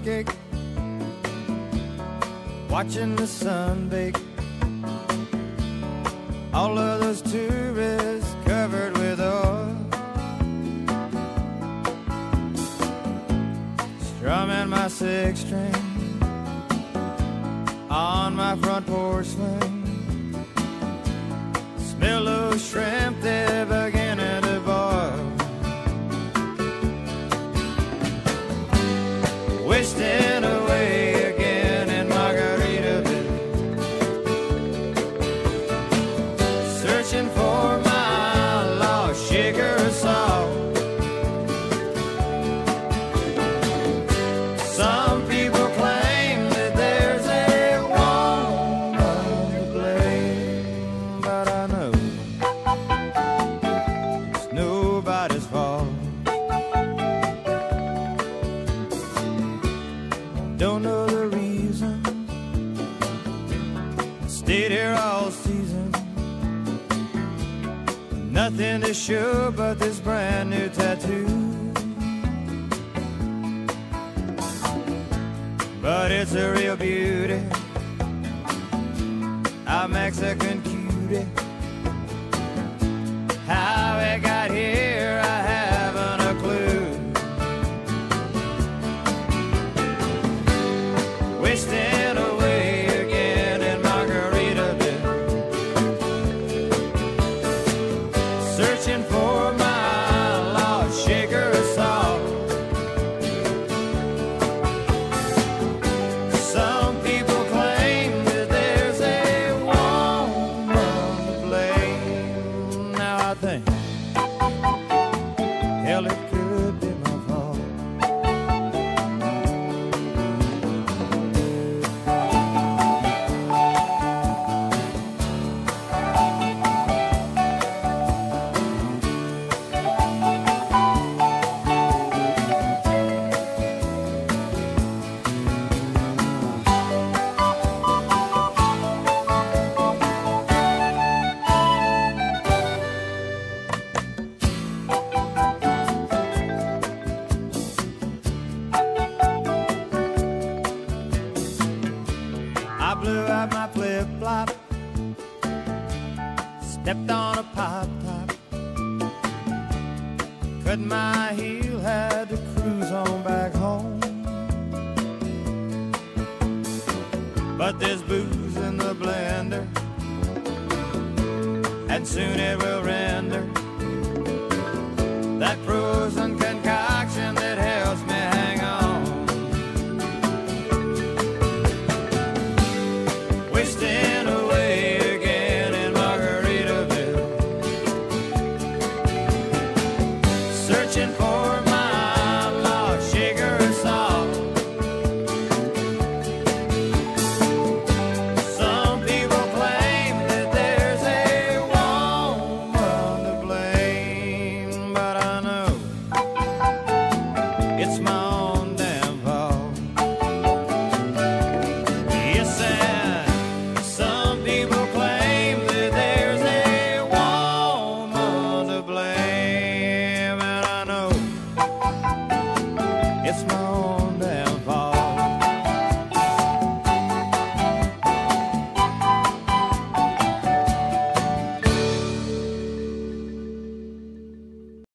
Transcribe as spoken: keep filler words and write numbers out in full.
cheesecake, watching the sun bake. All of those tourists covered with oil, strumming my six string on my front porch swing. Smell those shrimp, they're beginning to boil. Wasting away again in Margaritaville, searching for my lost sugar or salt. Some people claim that there's a woman to blame, but I know it's nobody's fault. Don't know the reason, stayed here all season. Nothing to show but this brand new tattoo, but it's a real beauty, a Mexican cutie. How it got here, I haven't a clue. Wasting away again in Margaritaville, searching for my lost sugar or salt. Some people claim that there's a woman to blame. Now I think, hell, it could be my fault. I blew out my flip-flop, stepped on a pop-top, cut my heel, had to cruise on back home. But there's booze in the blender, and soon it will render that frozen